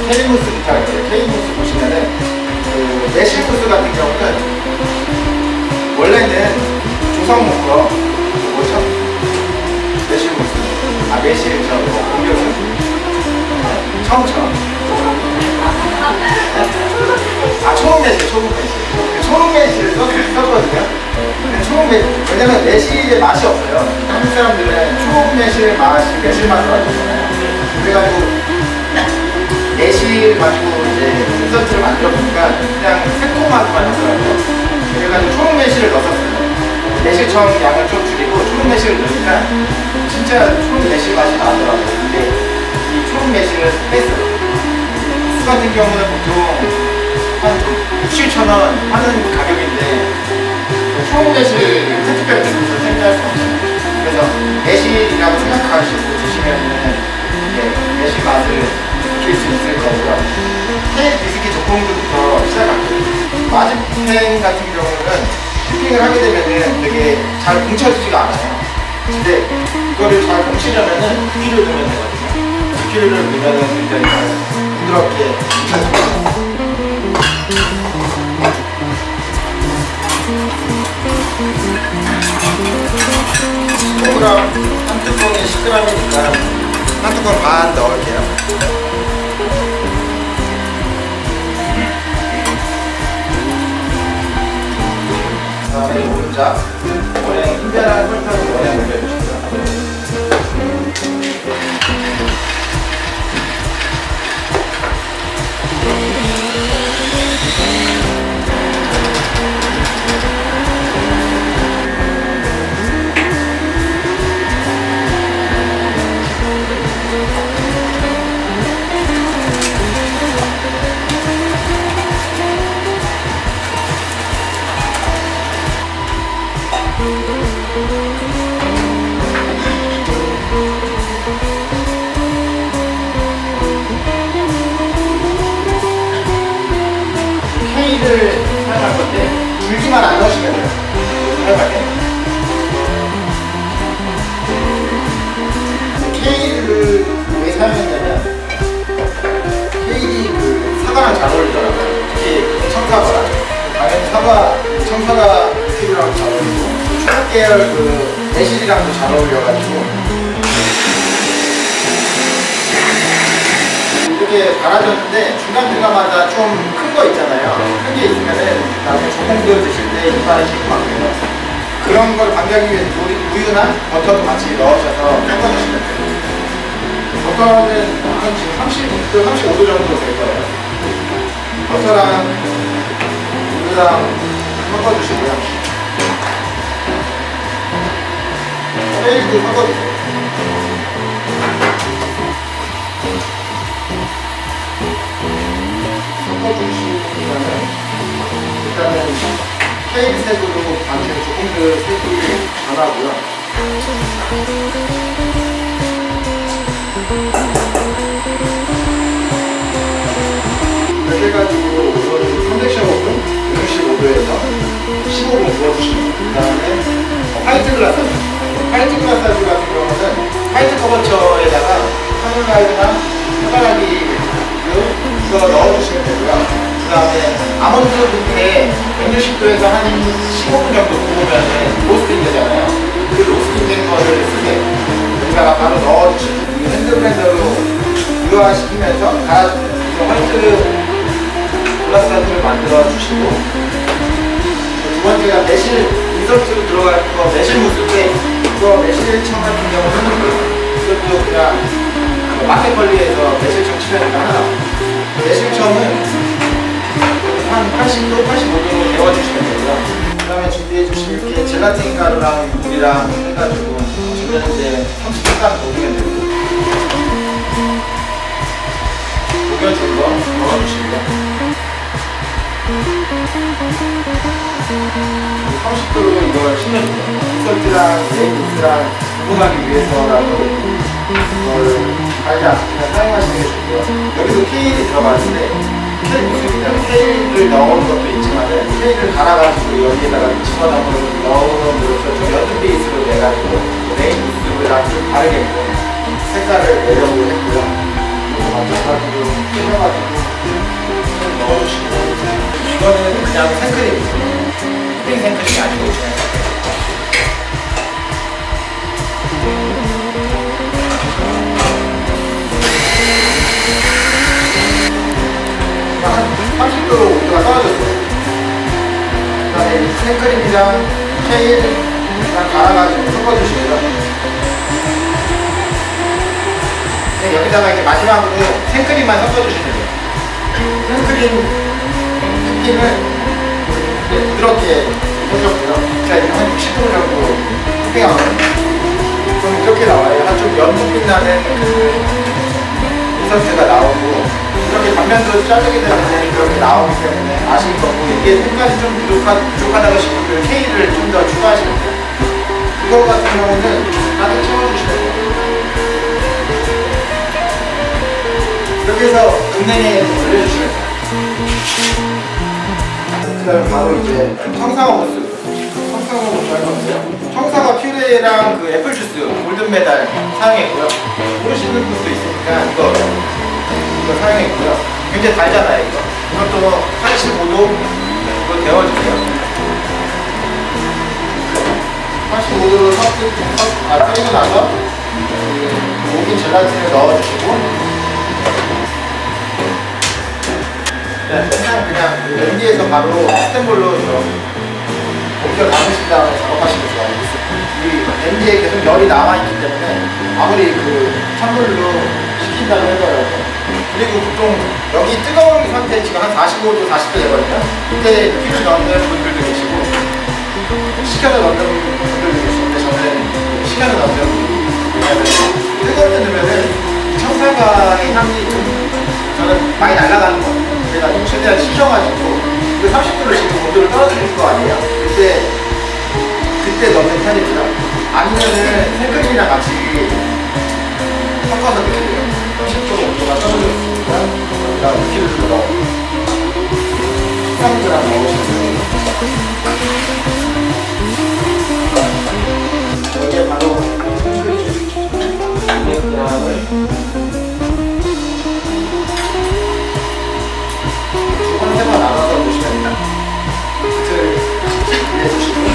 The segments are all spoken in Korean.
K무스 기타인데, K무스 보시면은 그 매실무스 같은 경우는 원래는 조성모 거 뭐죠? 매실무스, 매실 공격은 청청. 초록 매실을 썼거든요. 왜냐면 매실의 맛이 없어요. 한국 사람들은 초록 매실 맛이 매실 맛을 알잖아요. 그래가지고 매실 가지고 이제 인서트를 만들어 보니까 그냥 새콤하기만 하더라고요. 그래가지고 초록 매실을 넣었어요. 매실청 양을 좀 줄이고 초록 매실을 넣으니까 진짜 초록 매실 맛이 나더라고요. 근데 이 초록 매실을 뺐어요. 수 같은 경우는 보통 한 6,000원 하는 가격인데 초록 매실 특별히 주면서 생각할 수 없어요. 그래서 매실이라고 생각하시고 드시면은 매실 맛을 느낄 수 있을 거고요. 케이크 비스킷 제품부터 시작할게요. 마지펜 같은 경우는 슈팅을 하게 되면은 되게 잘 뭉쳐지지가 않아요. 근데 이거를 잘 뭉치려면은 후기를 넣으면 되거든요. 후기를 넣으면은 굉장히 잘 부드럽게 뭉쳐집니다. 한 뚜껑에 10g이니까 한 뚜껑 반 넣을게요. 그 다음에 오른쪽 원래 인별한 설탕을 원래 올려주시고요. K를 사용할 건데 줄기만 안 넣으시면 돼요. 사용할 때 K를 왜 사용했냐면 K이 그 사과랑 잘 어울리더라고요. 특히 청사과랑 당연히 청사가 K랑 잘 어울리고 초록 계열 그 매실이랑도 잘 어울려가지고 이렇게 갈아줬는데 중간중간마다 좀 큰 거 있잖아요. 큰 게 있으면은 나중에 조공도 드실 때 입안에 씹고 막혀요. 그런 걸 방지하기 위해서 우유나 버터도 같이 넣으셔서 섞어주시면 돼요. 버터는 한 지금 35도 정도 될 거예요. 버터랑 우유랑 섞어주시고요. 케이크도 섞어주세요. 섞어주시면 일단은 케이크 색으로 반대로 조금 더 색이 변하고요. 이렇게 해가지고 이거는 컨벡션 오븐 65도에서 15분 구워주시면 그 다음에 화이트 글라스 같은 경우는 화이트 커버처에다가 카놀라이드나 해바라기 이거 넣어주시면 되고요. 그 다음에 아몬드 밑에 160도에서 한 15분 정도 구우면 로스팅 되잖아요. 그 로스팅 된 거를 쓰세요. 여기다가 바로 넣어주시고 핸드블렌더로 유화시키면서 갈아주세요. 화이트 글라스 같은 만들어 주시고 두 번째가 매실 인서트로 들어갈 거 매실 무스인데 이거 매실청 같은 경우는 이것도 그냥 마켓컬리에서 매실청 치려니까 하나 매실청은 한 80도, 85도로 데워주시면 되고요. 그 다음에 준비해 주실 게 젤라틴 가루랑 물이랑 해가지고 주변 이제 30분간 녹이면 되고 녹여준 거 넣어주시고요. 30도로 이걸 식혀주세요. 인서트랑 레인부스랑 구분하기 위해서라도 이걸 달지 않으면 사용하시는 게 좋고요. 여기도 케일이 들어가는데 케일을 넣은 것도 있지만 케일을 갈아가지고 여기에다가 집어넣음으로써 좀 연두 베이스로 내가지고 레인부스랑 좀 다르게 색깔을 내려고 했고요. 마찬가지로 끓여가지고 좀 넣어주시고, 이거는 그냥 생크림, 푸딩 생크림이 아니고 그냥 한 30도로 온도가 떨어졌어요. 그 다음에 생크림이랑 케일이랑 갈아가지고 섞어주시고요. 네, 여기다가 이제 마지막으로 생크림만 섞어주시면 돼요. 생크림 토핑을 부드럽게 해줬고요. 자, 이거 한 60분 정도 토핑하거든요. 그럼 이렇게 나와요. 한 좀 연두빛 나는 그 인서트가 나오고, 이렇게 단면도 자르게 되면 그렇게 나오기 때문에 아실 거고, 이게 색깔이 좀 부족하다고 싶으면 케일을 좀 더 추가하시면 돼요. 이거 같은 경우는 가득 채워주시면 돼요. 이렇게 해서 은행에 올려주시면 돼요. 그 다음에 바로 이제 청사과 무스. 청사과 무스 할 건데요. 청사과 퓨레랑 그 애플주스 골든메달 사용했고요. 모르시는 분도 있으니까 이거 사용했고요. 굉장히 달잖아요, 이거. 이것도 85도 이거 데워주세요. 85도로 끓이고 나서 고기 젤라틴을 넣어주시고, 그냥 렌지에서 바로 스텐볼로 옮겨 담으신 다음에 작업하시면 좋아요. 이 렌지에 계속 열이 남아있기 때문에 아무리 그 찬물로 식힌다고 해도, 그리고 보통 여기 뜨거운 상태 지금 한 45도, 40도 되거든요. 그때 퀴즈 넣는 분들도 계시고 식혀서 넣는 분들도 계시는데, 저는 식혀서 넣는 분들이, 왜냐면 뜨거울 때 넣으면은 청사과의 향이 저는 많이 날아가는 것 같아요. 그래가지고 최대한 식혀가지고 그 30도를 지금 온도를 떨어뜨릴 거 아니에요. 그때 넣는 편입니다. 아니면은 생크림이랑 같이 섞어서 드세요. 10도 온도가 떨어졌으니까 여기다 2kg 넣어 13g 넣으시면 여기에 바로 생크림 200g을 세번 나눠서 보시면 끝을 내주시고,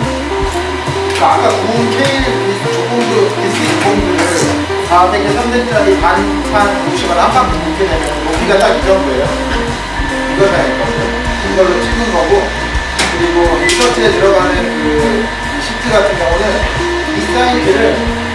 아까 구운 케일 조공도 비스킷 봉들을 400에 300짜리 반판 보시면 한판 굽게 되면 높이가 딱 이 정도예요. 이걸 할 거예요. 이걸로 찍은 거고, 그리고 리서치에 들어가는 그 시트 같은 경우는 이 사이즈를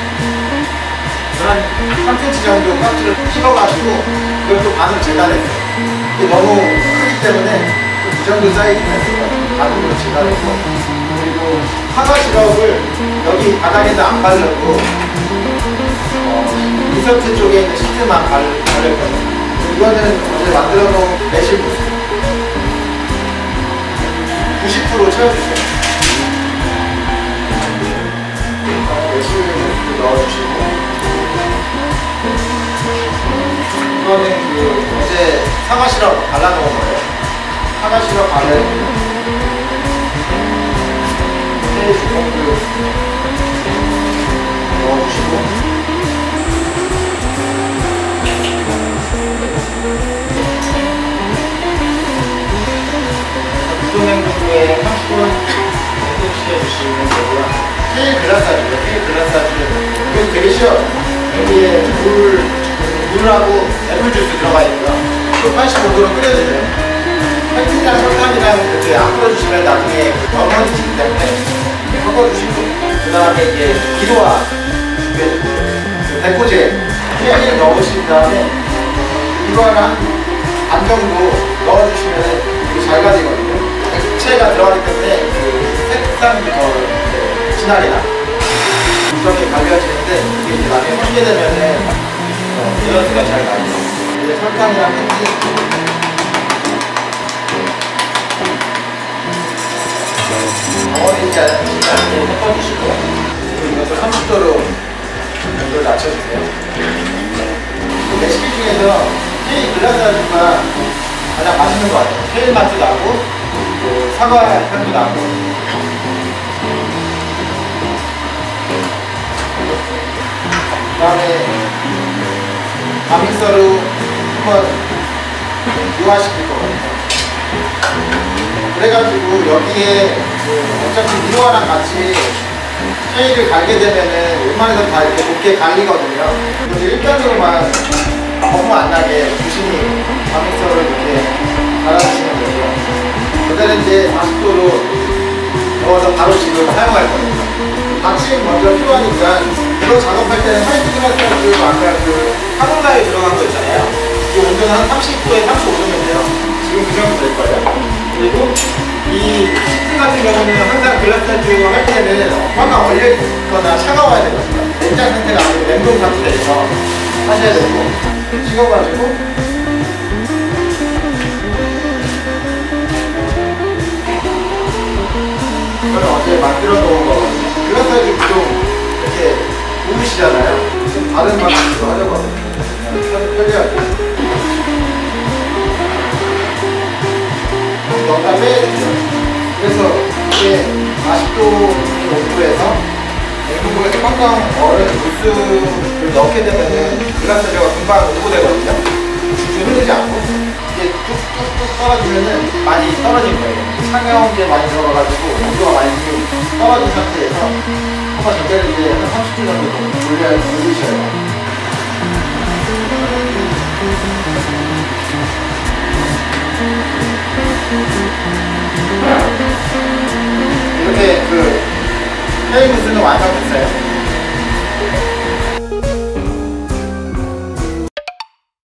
한 3cm 정도 깍지를 씹어가지고 이걸 또 반으로 재단했어요. 이게 너무 크기 때문에 이 정도 사이즈는 반으로 재단했고, 그리고 사과 시럽을 여기 바닥에서 안 바르고 인서트 쪽에 있는 시트만 바르거든요. 이거는 어제 만들어 놓은 매실 무스 90% 채워주세요. 매실 무스 넣어주시고, 이거는 그 어제 사과 시럽 발라놓은 거예요. 사과 시럽 바르고 조금 넣어주시고, 구조냉동고에 30분 냉동시켜주시면 되고요. 케일 글라사주죠. 케일 글라사주. 이거 되게 쉬워요. 여기에 물하고 애플주스 들어가 있고요. 또 85도로 끓여주세요. 팩트랑 설탕이랑 그렇게 안 끓여주시면 나중에 어머니지기 때문에 섞어주시고, 그 다음에 이제 기도와 준비해주고, 데코제 케일 넣으신 다음에 이거를 한 반 정도 넣어주시면 되게 잘 가지거든요. 액체가 들어가기 때문에 그 색상이 더 진하게 나. 이렇게 갈려지는데, 이게 이제 나중에 섞게 되면은 밸런스가 잘 나요. 이제 설탕이랑 팬티 덩어리지 않게 섞어주시고, 그리고 이것도 30도로 온도를 낮춰주세요. 레시피 중에서 케일 글라사주가 가장 맛있는 것 같아요. 케일 맛도 나고, 사과 향도 나고. 그 다음에 밥 믹서로 한번 무화시킬 거거든요. 그래가지고 여기에 어차피 미로아랑 같이 쉐이를 갈게 되면은 웬만해서 다 이렇게 높게 갈리거든요. 그래서 일단으로만 너무 안 나게 조심히 과믹서를 이렇게 갈아주시면 되고요. 전자레인지에 40도로 넣어서 바로 지금 사용할 겁니다. 받침 먼저 필요하니까 이거 작업할 때는 화이트 글라스 아까 그 카본라에 들어간 거 있잖아요. 이 온도는 한 30도에 35도면 돼요. 지금 그 정도 될 거예요. 그리고 이 시트 같은 경우는 항상 글라스 할 때는 화가 얼려있거나 차가워야 되거든요. 냉장 상태가 아니고 냉동 상태에서 하셔야 되고 식어가지고 이거는 어제 만들어 놓은 거거든요. 글라스 보통 이렇게 구우시잖아요. 좀 다른 방식으로 하려고 하거든요. 편리하게. 여기다 빼주죠. 그래서 이게 40도 온도에서 냉동고에서 꽝꽝 얼은 물수를 넣게 되면은 글라스가 금방 응고되거든요. 줄줄 흐르지 않고 이게 뚝뚝뚝 떨어지면은 많이 떨어진 거예요. 상형제 많이 들어가가지고 온도가 많이 떨어진 상태에서 한번 전자레인지에 한 30분 정도 돌리셔요. 이렇게 그 헤이무스는 완성됐어요.